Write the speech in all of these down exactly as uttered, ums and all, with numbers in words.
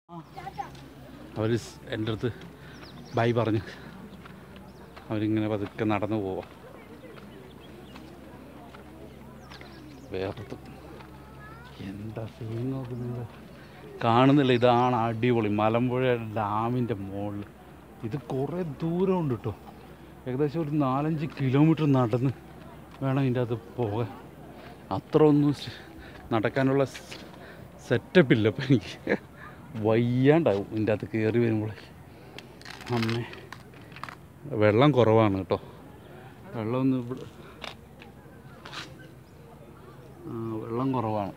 അവർ എൻ്റെ അടുത്ത് ബൈ പറഞ്ഞ് അവരിങ്ങനെ പതുക്കെ നടന്നു പോവാം. വേർത്ത് എന്താ സീൻ നോക്കുന്നത് കാണുന്നില്ല. ഇതാണ് അടിപൊളി മലമ്പുഴ ഡാമിൻ്റെ മുകളിൽ. ഇത് കുറേ ദൂരമുണ്ട് കേട്ടോ. ഏകദേശം ഒരു നാലഞ്ച് കിലോമീറ്റർ നടന്ന് വേണം ഇതിൻ്റെ അകത്ത് പോകാൻ. അത്ര ഒന്നും നടക്കാനുള്ള സെറ്റപ്പില്ല. അപ്പം എനിക്ക് വയ്യാണ്ടാവും ഇതിൻ്റെ അകത്ത് കയറി വരുമ്പോൾ. അമ്മേ വെള്ളം കുറവാണ് കേട്ടോ. വെള്ളമൊന്നും ഇവിടെ വെള്ളം കുറവാണ്.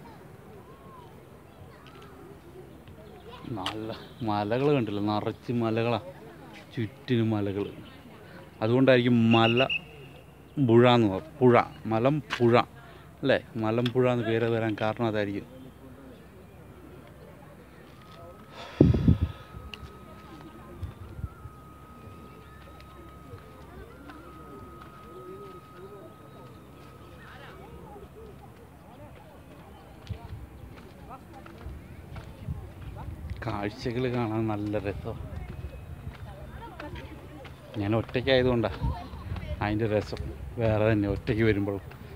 നല്ല മലകൾ കണ്ടില്ല, നിറച്ച് മലകളാണ്, ചുറ്റിനും മലകൾ. അതുകൊണ്ടായിരിക്കും മല പുഴ എന്ന് പറയും. പുഴ മലം പുഴ അല്ലേ, മലമ്പുഴ എന്ന് പേര് വരാൻ കാരണം അതായിരിക്കും. കാഴ്ചകൾ കാണാൻ നല്ല രസം. ഞാൻ ഒറ്റയ്ക്കായതുകൊണ്ടാണ് അതിൻ്റെ രസം വേറെ തന്നെ. ഒറ്റയ്ക്ക് വരുമ്പോൾ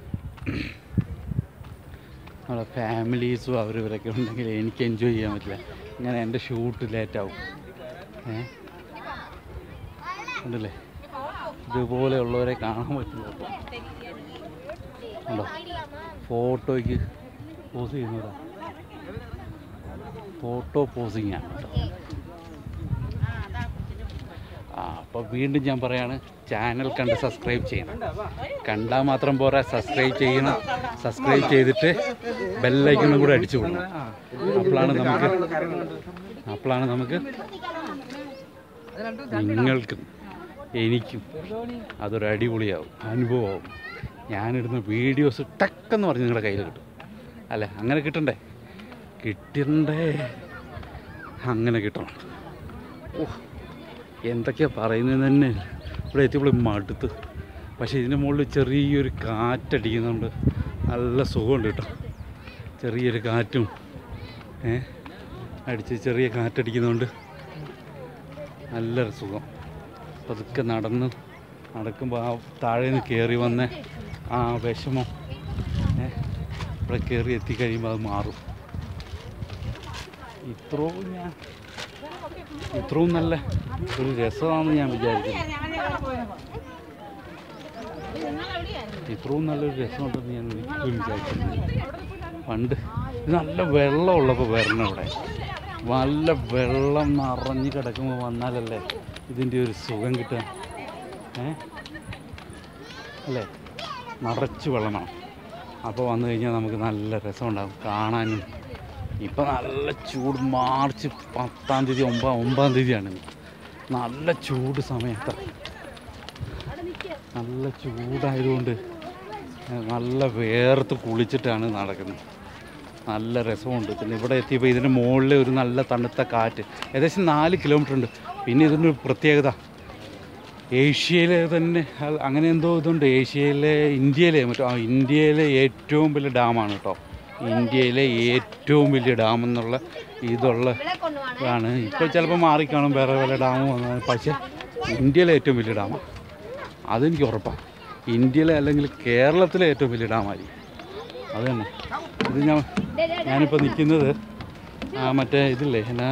നമ്മുടെ ഫാമിലീസും അവർ ഇവരൊക്കെ ഉണ്ടെങ്കിൽ എനിക്ക് എൻജോയ് ചെയ്യാൻ പറ്റില്ല. ഇങ്ങനെ എൻ്റെ ഷൂട്ട് ലേറ്റാവും. ഏ ഉണ്ടല്ലേ, ഇതുപോലെയുള്ളവരെ കാണാൻ പറ്റില്ല. ഉണ്ടോ ഫോട്ടോയ്ക്ക് പോസ് ചെയ്യുന്നവരാ, ഫോട്ടോ പോസിങ്ങാണ് കേട്ടോ. ആ അപ്പോൾ വീണ്ടും ഞാൻ പറയാണ്, ചാനൽ കണ്ട് സബ്സ്ക്രൈബ് ചെയ്യണം. കണ്ടാൽ മാത്രം പോരാ, സബ്സ്ക്രൈബ് ചെയ്യണം. സബ്സ്ക്രൈബ് ചെയ്തിട്ട് ബെല്ലൈക്കണും കൂടെ അടിച്ചു കൊടുക്കണം. അപ്പോഴാണ് നമുക്ക് അപ്പോഴാണ് നമുക്ക് നിങ്ങൾക്കും എനിക്കും അതൊരു അടിപൊളിയാവും, അനുഭവമാവും. ഞാനിടുന്ന വീഡിയോസ് ടക്കെന്ന് പറഞ്ഞ് നിങ്ങളുടെ കയ്യിൽ കിട്ടും അല്ലേ. അങ്ങനെ കിട്ടണ്ടേ, കിട്ടണ്ടേ അങ്ങനെ കിട്ടണം. ഓ എന്തൊക്കെയാണ് പറയുന്നത് തന്നെ. ഇവിടെ എത്തിയപ്പോൾ മടുത്ത്. പക്ഷേ ഇതിൻ്റെ മുകളിൽ ചെറിയൊരു കാറ്റടിക്കുന്നുണ്ട്, നല്ല സുഖമുണ്ട് കേട്ടോ. ചെറിയൊരു കാറ്റും ഏ അടിച്ച് ചെറിയ കാറ്റടിക്കുന്നുണ്ട്, നല്ലൊരു സുഖം. പതുക്കെ നടന്ന് നടക്കുമ്പോൾ ആ താഴെ നിന്ന് കയറി വന്ന ആ വിഷമം ഏ ഇവിടെ കയറി എത്തിക്കഴിയുമ്പോൾ അത് മാറും. ഇത്രയും ഞാൻ ഇത്രയും നല്ല ഒരു രസമാണെന്ന് ഞാൻ വിചാരിക്കുന്നു. ഇത്രയും നല്ലൊരു രസമുണ്ടെന്ന് ഞാൻ ഒരിക്കലും വിചാരിച്ചിരുന്നില്ല. പണ്ട് ഇത് നല്ല വെള്ളമുള്ളപ്പോൾ വരണം ഇവിടെ. നല്ല വെള്ളം നിറഞ്ഞ് കിടക്കുമ്പോൾ വന്നാലല്ലേ ഇതിൻ്റെ ഒരു സുഖം കിട്ടുക. ഏ അല്ലേ, നിറച്ച് വെള്ളമാണ്. അപ്പോൾ വന്നു കഴിഞ്ഞാൽ നമുക്ക് നല്ല രസമുണ്ടാകും കാണാനും. ഇപ്പം നല്ല ചൂട്, മാർച്ച് പത്താം തീയതി ഒമ്പതാം ഒമ്പതാം തീയതിയാണ്. നല്ല ചൂട് സമയത്ത് നല്ല ചൂടായതുകൊണ്ട് നല്ല വേർത്ത് കുളിച്ചിട്ടാണ് നടക്കുന്നത്. നല്ല രസമുണ്ട്. പിന്നെ ഇവിടെ എത്തിയപ്പോൾ ഇതിൻ്റെ മുകളിൽ ഒരു നല്ല തണുത്ത കാറ്റ്. ഏകദേശം നാല് കിലോമീറ്റർ ഉണ്ട്. പിന്നെ ഇതിൻ്റെ ഒരു പ്രത്യേകത, ഏഷ്യയിലെ തന്നെ അങ്ങനെ എന്തോ ഇതുണ്ട്. ഏഷ്യയിലെ ഇന്ത്യയിലെ മറ്റോ ആ ഇന്ത്യയിലെ ഏറ്റവും വലിയ ഡാമാണ് കേട്ടോ. ഇന്ത്യയിലെ ഏറ്റവും വലിയ ഡാം എന്നുള്ള ഇതുള്ള ഇതാണ്. ഇപ്പോൾ ചിലപ്പോൾ മാറിക്കാണും, വേറെ വല്ല ഡാമും വന്നാൽ. പക്ഷേ ഇന്ത്യയിലെ ഏറ്റവും വലിയ ഡാമാണ്, അതെനിക്ക് ഉറപ്പാണ്. ഇന്ത്യയിലെ അല്ലെങ്കിൽ കേരളത്തിലെ ഏറ്റവും വലിയ ഡാമായിരിക്കും അത് തന്നെ. ഇത് ഞാൻ ഞാനിപ്പോൾ നിൽക്കുന്നത് മറ്റേ ഇതില്ലേ എന്നാ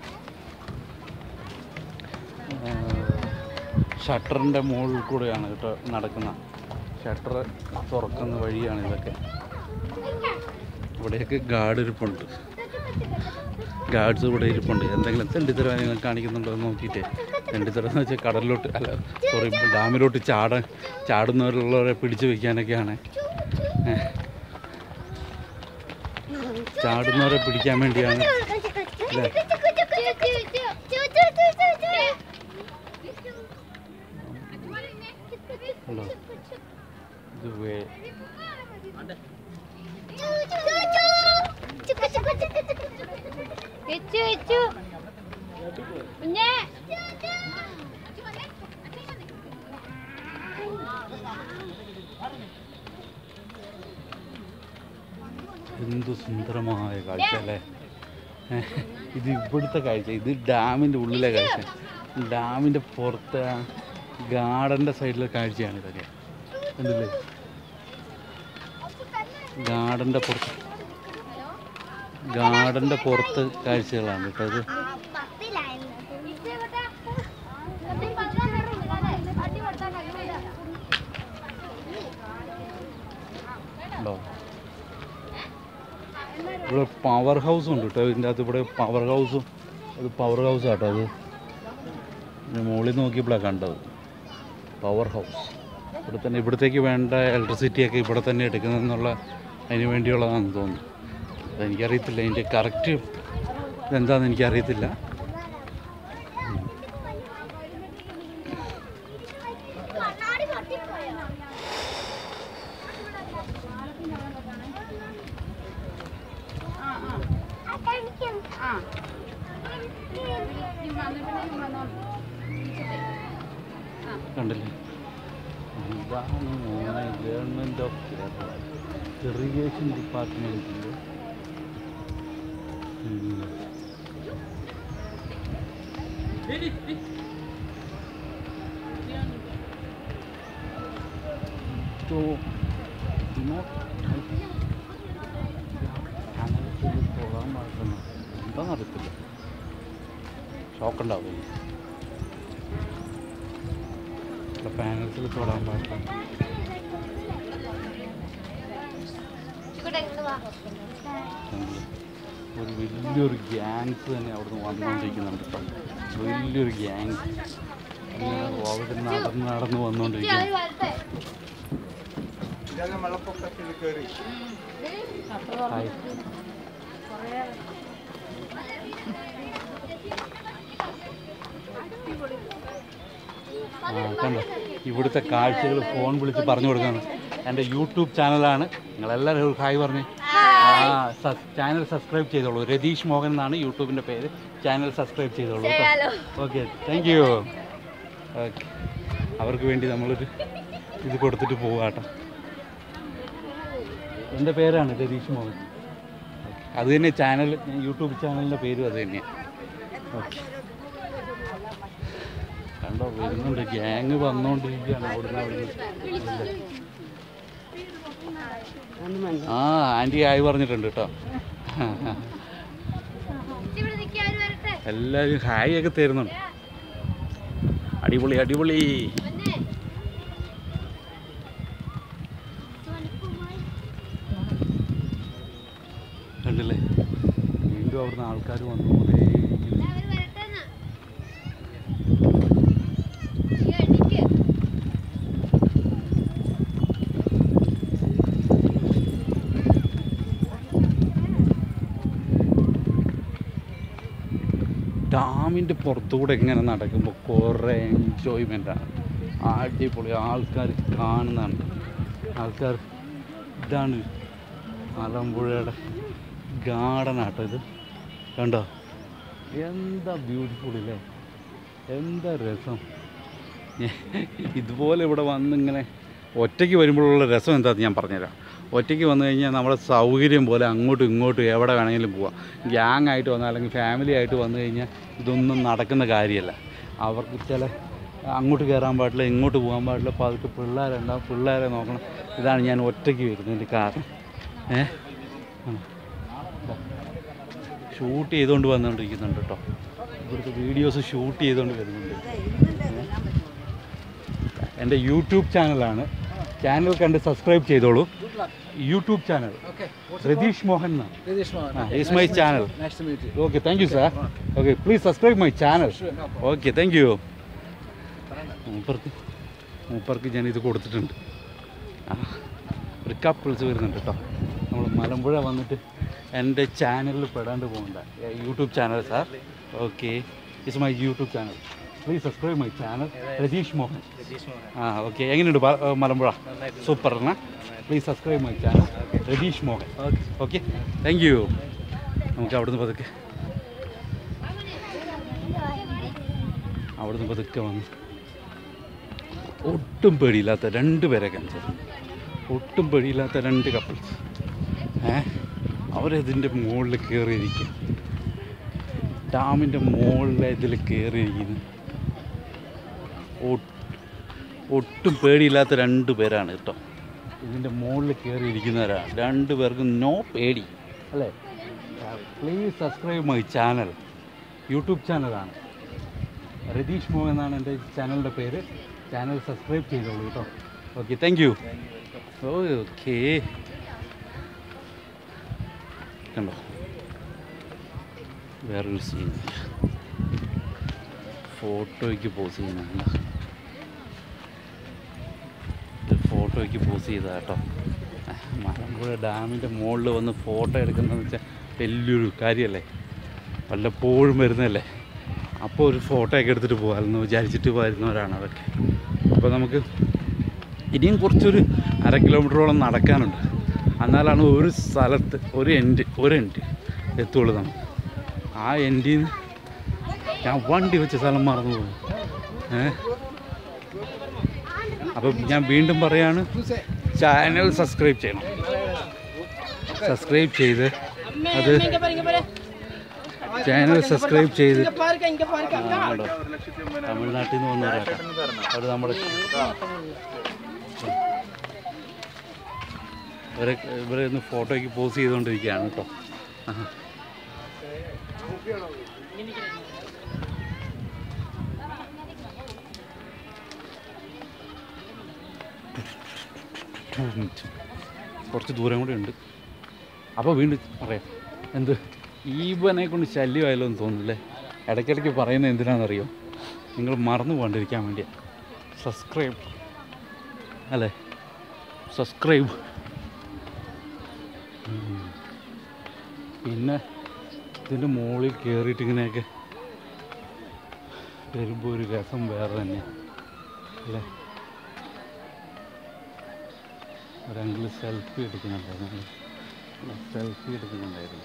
ഷട്ടറിൻ്റെ മുകളിൽ കൂടെയാണ് കേട്ടോ നടക്കുന്ന. ഷട്ടർ തുറക്കുന്ന വഴിയാണ് ഇതൊക്കെ. ഇവിടെയൊക്കെ ഗാർഡ് ഇരിപ്പുണ്ട്, ഗാർഡ്സ് ഇവിടെ ഇരിപ്പുണ്ട്. എന്തെങ്കിലും തെണ്ടിത്തരം നിങ്ങൾ കാണിക്കുന്നുണ്ടോ എന്ന് നോക്കിയിട്ട്. തെണ്ടിത്തരം എന്ന് വെച്ചാൽ കടലിലോട്ട് അല്ല സോറി ഡാമിലോട്ട് ചാടാൻ ചാടുന്നവരുള്ളവരെ പിടിച്ചു വയ്ക്കാനൊക്കെയാണ്. ചാടുന്നവരെ പിടിക്കാൻ വേണ്ടിയാണ് അല്ലേ. ഹലോ ഇത് വേ എന്തു സുന്ദരമായ കാഴ്ച അല്ലേ. ഇത് ഇവിടുത്തെ കാഴ്ച, ഇത് ഡാമിൻ്റെ ഉള്ളിലെ കാഴ്ച. ഡാമിൻ്റെ പുറത്ത് ഗാർഡൻ്റെ സൈഡിലെ കാഴ്ചയാണ് ഇതൊക്കെ. കണ്ടില്ലേ, ഗാർഡൻ്റെ പുറത്ത് ഗാർഡൻ്റെ പുറത്ത് കാഴ്ചകളാണ് കേട്ടോ ഇത്. ഇവിടെ പവർ ഹൗസും ഉണ്ട് കേട്ടോ ഇതിൻ്റെ അകത്ത്. ഇവിടെ പവർ ഹൗസും, അത് പവർ ഹൗസ് ആട്ടോ അത്. മുകളിൽ നോക്കിയപ്പോഴാണ് കണ്ടത് പവർ ഹൗസ്. ഇവിടെ തന്നെ ഇവിടത്തേക്ക് വേണ്ട ഇലക്ട്രിസിറ്റിയൊക്കെ ഇവിടെ തന്നെ എടുക്കുന്നതെന്നുള്ള അതിന് വേണ്ടിയുള്ളതാണെന്ന് തോന്നുന്നു. അതെനിക്കറിയത്തില്ല, അതിൻ്റെ കറക്റ്റ് ഇതെന്താണെന്ന് എനിക്കറിയത്തില്ല. കണ്ടില്ലേ, ഇതാണ് മോനെ ഗവൺമെൻറ് ഓഫ് കേരള ഇറിഗേഷൻ ഡിപ്പാർട്ട്മെൻറ്റിൻ്റെ പോകാൻ പാടില്ല, എന്താണെന്ന് അറിയത്തില്ല. ഷോക്കുണ്ടാവും പാനൽസിൽ തൊടാൻ പാടില്ല. ഒരു വലിയൊരു ഗ്യാങ്സ് തന്നെ അവിടുന്ന് വന്നുകൊണ്ടിരിക്കുന്നുണ്ട് കേട്ടോ. വലിയൊരു ഗ്യാങ്സ് അവിടെ നടന്ന് നടന്ന് വന്നുകൊണ്ടിരിക്കുന്നു. ആ കണ്ടോ, ഇവിടുത്തെ കാഴ്ചകൾ ഫോൺ വിളിച്ച് പറഞ്ഞു കൊടുക്കാണ്. എൻ്റെ യൂട്യൂബ് ചാനലാണ്, നിങ്ങളെല്ലാവരും ഹായ് പറഞ്ഞേ. ആ ചാനൽ സബ്സ്ക്രൈബ് ചെയ്തോളൂ. രതീഷ് മോഹൻ എന്നാണ് യൂട്യൂബിൻ്റെ പേര്. ചാനൽ സബ്സ്ക്രൈബ് ചെയ്തോളൂ കേട്ടോ. Okay, thank U. ഓക്കെ, അവർക്ക് വേണ്ടി നമ്മളൊരു ഇത് കൊടുത്തിട്ട് പോവാം കേട്ടോ. എൻ്റെ പേരാണ് രതീഷ് മോഹൻ. അത് തന്നെ ചാനൽ, യൂട്യൂബ് ചാനലിൻ്റെ പേരും അത് തന്നെയാണ്. ഓക്കെ, കണ്ടോ വരുന്നുണ്ട്, ഗ്യാങ് വന്നുകൊണ്ടിരിക്കുകയാണ് അവിടുന്ന് അവിടുന്ന്. ആ ആൻറ്റി ആയി പറഞ്ഞിട്ടുണ്ട് കേട്ടോ. എല്ലാവരും ഹായ് ഒക്കെ തരുന്നുണ്ട്. അടിപൊളി അടിപൊളി. കണ്ടില്ലേ, വീണ്ടും അവിടുന്ന് ആൾക്കാർ വന്നുകൊണ്ടേ. ഡാമിൻ്റെ പുറത്തുകൂടെ ഇങ്ങനെ നടക്കുമ്പോൾ കുറേ എൻജോയ്മെൻറ്റാണ്. അടിപൊളി, ആൾക്കാർ കാണുന്നുണ്ട്. ആൾക്കാർ ഇതാണ് മലമ്പുഴയുടെ ഗാർഡനാട്ടോ ഇത്. കണ്ടോ, എന്താ ബ്യൂട്ടിഫുൾ ഇല്ലേ, എന്താ രസം. ഇതുപോലെ ഇവിടെ വന്നിങ്ങനെ ഒറ്റയ്ക്ക് വരുമ്പോഴുള്ള രസം എന്താണെന്ന് ഞാൻ പറഞ്ഞുതരാം. ഒറ്റയ്ക്ക് വന്നു കഴിഞ്ഞാൽ നമ്മുടെ സൗകര്യം പോലെ അങ്ങോട്ടും ഇങ്ങോട്ടും എവിടെ വേണമെങ്കിലും പോവാം. ഗ്യാങ് ആയിട്ട് വന്നാൽ അല്ലെങ്കിൽ ഫാമിലി ആയിട്ട് വന്നു കഴിഞ്ഞാൽ ഇതൊന്നും നടക്കുന്ന കാര്യമല്ല. അവർക്ക് ചില അങ്ങോട്ട് കയറാൻ പാടില്ല, ഇങ്ങോട്ട് പോകാൻ പാടില്ല. അപ്പോൾ അതൊക്കെ പിള്ളേരുണ്ടാവും, പിള്ളേരെ നോക്കണം. ഇതാണ് ഞാൻ ഒറ്റയ്ക്ക് വരുന്നതിൻ്റെ കാരണം. ഏ ഷൂട്ട് ചെയ്തുകൊണ്ട് വന്നുകൊണ്ടിരിക്കുന്നുണ്ട് കേട്ടോ. ഇവിടുത്തെ വീഡിയോസ് ഷൂട്ട് ചെയ്തുകൊണ്ട് വരുന്നുണ്ട്. എൻ്റെ യൂട്യൂബ് ചാനലാണ്. ചാനൽ കണ്ട് സബ്സ്ക്രൈബ് ചെയ്തോളൂ. YouTube channel Ratheesh Mohan is my channel. Okay, thank you sir. Okay, please subscribe my channel. Okay, thank you. മൂപ്പർക്ക് മൂപ്പർക്ക് ഞാനിത് കൊടുത്തിട്ടുണ്ട്. ആ ഒരു കപ്പിൾസ് വരുന്നുണ്ട് കേട്ടോ. നമ്മൾ മലമ്പുഴ വന്നിട്ട് എൻ്റെ ചാനലിൽ പെടാണ്ട് പോകണ്ട. YouTube channel sir. Okay, it's my YouTube channel. Please subscribe my channel Ratheesh Mohan. ആ ഓക്കെ, എങ്ങനെയുണ്ട് മലമ്പുഴ? സൂപ്പർ എന്നാ. Please subscribe my channel Ratheesh Mohan. Okay, thank you. നമുക്ക് അവിടുന്ന് പതുക്കെ അവിടുന്ന് പതുക്കെ വന്ന് ഒട്ടും പേടിയില്ലാത്ത രണ്ട് പേരെ കാണിച്ചത്. ഒട്ടും പേടിയില്ലാത്ത രണ്ട് കപ്പിൾസ്. ഏ അവരതിൻ്റെ മുകളിൽ കയറിയിരിക്കും. ഡാമിൻ്റെ മുകളിൽ ഇതിൽ കയറിയിരിക്കുന്നു. ഒട്ടും പേടിയില്ലാത്ത രണ്ട് പേരാണ് കേട്ടോ. ഇതിൻ്റെ മുകളിൽ കയറിയിരിക്കുന്നവരാണ്. രണ്ട് പേർക്കും നോ പേടി അല്ലേ. Please subscribe my channel. YouTube ചാനലാണ്, രതീഷ് മോഹൻ എന്നാണ് എൻ്റെ ചാനലിൻ്റെ പേര്. ചാനൽ സബ്സ്ക്രൈബ് ചെയ്തോളൂ കേട്ടോ. Okay, thank U. ഓക്കെ, കണ്ടോ വേറൊരു സീൻ, ഫോട്ടോയ്ക്ക് പോസ് ചെയ്യുന്നുണ്ട്. ഫോട്ടോയ്ക്ക് പോസ് ചെയ്താൽ കേട്ടോ. മലമ്പുഴ ഡാമിൻ്റെ മുകളിൽ വന്ന് ഫോട്ടോ എടുക്കുന്നതെന്ന് വെച്ചാൽ വലിയൊരു കാര്യമല്ലേ, വല്ലപ്പോഴും വരുന്നതല്ലേ. അപ്പോൾ ഒരു ഫോട്ടോയൊക്കെ എടുത്തിട്ട് പോകാമെന്ന് വിചാരിച്ചിട്ട് വരുന്നവരാണ് അതൊക്കെ. അപ്പോൾ നമുക്ക് ഇനിയും കുറച്ചൊരു അര കിലോമീറ്ററോളം നടക്കാനുണ്ട്. എന്നാലാണ് ഒരു സ്ഥലത്ത് ഒരു എൻഡ് ഒരു എൻഡ് എത്തുള്ളൂ നമുക്ക്. ആ എൻഡിൽ നിന്ന് ഞാൻ വണ്ടി വെച്ച സ്ഥലം മറന്നു പോകും. ഏ അപ്പം ഞാൻ വീണ്ടും പറയാണ്, ചാനൽ സബ്സ്ക്രൈബ് ചെയ്യണം. സബ്സ്ക്രൈബ് ചെയ്ത് അത് ചാനൽ സബ്സ്ക്രൈബ് ചെയ്ത് തമിഴ്നാട്ടിൽ നിന്ന് വന്നവരാട്ടോ. അവർ നമ്മുടെ ഇവരെ ഇവരെ ഒന്ന് ഫോട്ടോയ്ക്ക് പോസ് ചെയ്തുകൊണ്ടിരിക്കുകയാണ് കേട്ടോ. കുറച്ച് ദൂരം കൂടെ ഉണ്ട്. അപ്പോൾ വീണ്ടും പറയാം, എന്ത് ഈവനെ കൊണ്ട് ശല്യമായല്ലോ എന്ന് തോന്നുന്നില്ലേ. ഇടയ്ക്കിടയ്ക്ക് പറയുന്നത് എന്തിനാണെന്നറിയോ, നിങ്ങൾ മറന്നു പോകാണ്ടിരിക്കാൻ വേണ്ടിയാണ്. സബ്സ്ക്രൈബ് അല്ലേ, സബ്സ്ക്രൈബ്. പിന്നെ ഇതിൻ്റെ മുകളിൽ കയറിയിട്ട് ഇങ്ങനെയൊക്കെ വരുമ്പോൾ ഒരു രസം വേറെ തന്നെ അല്ലേ. ഒരെങ്കിലും സെൽഫി എടുക്കുന്നുണ്ടായിരുന്നു, സെൽഫി എടുക്കുന്നുണ്ടായിരുന്നു.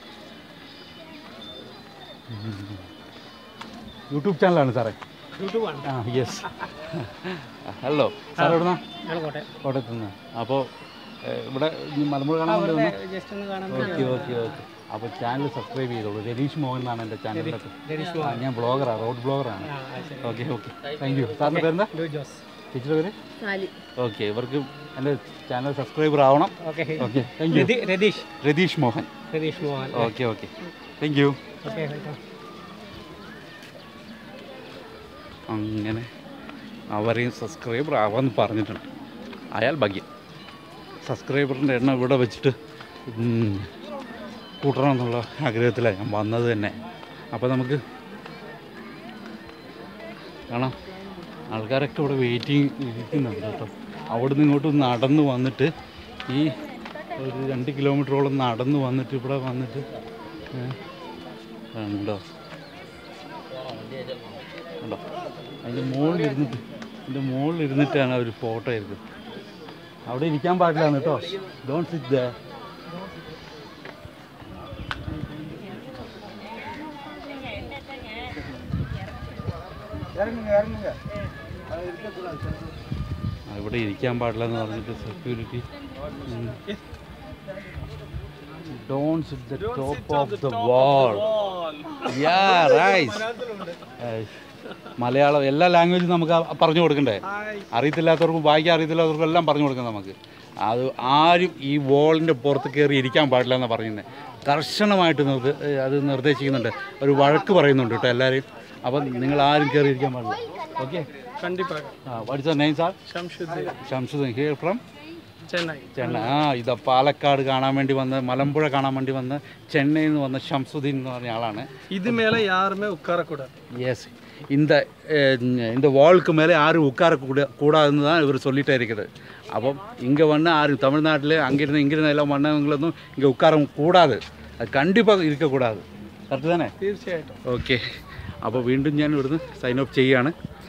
യൂട്യൂബ് ചാനലാണ് സാറേ? ആ യെസ്. ഹലോ സാർ, എവിടുന്നാ? കോട്ടയത്ത് നിന്ന്. അപ്പോൾ ഇവിടെ മലമ്പുഴ കാണാൻ വേണ്ടി വന്നു. Okay okay okay. അപ്പോൾ ചാനൽ സബ്സ്ക്രൈബ് ചെയ്തോളൂ. രതീഷ് മോഹൻ എന്നാണ് എൻ്റെ ചാനലിൻ്റെ. ഞാൻ ബ്ലോഗറാണ്, റോഡ് ബ്ലോഗറാണ്. Okay okay, thank you. സാറിൻ്റെ പേരെന്താ? ടീച്ചറുടെ പേര്? ഓക്കെ, ഇവർക്ക് എൻ്റെ ചാനൽ സബ്സ്ക്രൈബർ ആവണം. Okay okay, thank you. Ratheesh Ratheesh Mohan. Ratheesh Mohan. Okay okay, thank you. അങ്ങനെ അവരെയും സബ്സ്ക്രൈബർ ആവാമെന്ന് പറഞ്ഞിട്ടുണ്ട്. അയാൾ ഭാഗ്യം. സബ്സ്ക്രൈബറിൻ്റെ എണ്ണം ഇവിടെ വെച്ചിട്ട് കൂട്ടണം എന്നുള്ള ആഗ്രഹത്തിലാണ് ഞാൻ വന്നത് തന്നെ. അപ്പോൾ നമുക്ക് കാണാം, ആൾക്കാരൊക്കെ ഇവിടെ വെയിറ്റിംഗ് ഇരിക്കുന്നുണ്ട് കേട്ടോ. അവിടെ നിന്ന് ഇങ്ങോട്ട് നടന്ന് വന്നിട്ട് ഈ ഒരു രണ്ട് കിലോമീറ്ററോളം നടന്ന് വന്നിട്ട് ഇവിടെ വന്നിട്ട് ഉണ്ടോ ഉണ്ടോ അതിൻ്റെ മുകളിൽ ഇരുന്നിട്ട് അതിൻ്റെ മുകളിൽ ഇരുന്നിട്ടാണ് അവർ ഫോട്ടോ എടുക്കുന്നത്. അവിടെ ഇരിക്കാൻ പാടില്ല കേട്ടോ. Don't sit there. ഇവിടെ ഇരിക്കാൻ പാടില്ല എന്ന് പറഞ്ഞിട്ട് security. Don't sit the top of the wall. Yeah, right. Malayalam എല്ലാ ലാംഗ്വേജും നമുക്ക് പറഞ്ഞു കൊടുക്കണ്ടേ? അറിയത്തില്ലാത്തവർക്കും വായിക്കാൻ അറിയത്തില്ലാത്തവർക്കും എല്ലാം പറഞ്ഞു കൊടുക്കാം നമുക്ക്. അത് ആരും ഈ വോളിൻ്റെ പുറത്ത് കയറി ഇരിക്കാൻ പാടില്ല എന്നാണ് പറയുന്നത്. കർശനമായിട്ട് നിർദ്ദ അത് നിർദ്ദേശിക്കുന്നുണ്ട്. ഒരു വഴക്ക് പറയുന്നുണ്ട് കേട്ടോ എല്ലാവരെയും. അപ്പം നിങ്ങൾ ആരും കയറി ഇരിക്കാൻ പാടില്ല. Okay, what's your name sir? Shamsuddin. Shamsuddin. Here from Chennai. Chennai. ആ ഇതാ പാലക്കാട് കാണാൻ വേണ്ടി വന്ന, മലമ്പുഴ കാണാൻ വേണ്ടി വന്ന, ചെന്നൈയിൽ നിന്ന് വന്ന ഷംസുദ്ദീൻ എന്ന് പറഞ്ഞ ആളാണ്. ഇത് മേലെ യാരുമേ ഉക്കാറക്കൂടാது. യെസ്, இந்த இந்த வாலுக்கு மேலே யாரும் உட்காரக்கூட கூடாதுன்னு தான் இவர் சொல்லிட்டே இருக்குது. അപ്പം இங்கே வந்து யாரும் தமிழ்நாட்டில் அங்கிருந்து இங்கிருந்து எல்லாம் வந்தவங்களൊന്നും இங்கே உட்கார கூடாது. அது கண்டிப்பாக இருக்கக்கூடாது. കറക്റ്റ് തന്നെ? തീർച്ചയായിട്ടും. ഓക്കെ, അപ്പോൾ വീണ്ടും ഞാൻ ഇവിടുന്ന് സൈൻ ഓഫ് ചെയ്യുകയാണ്.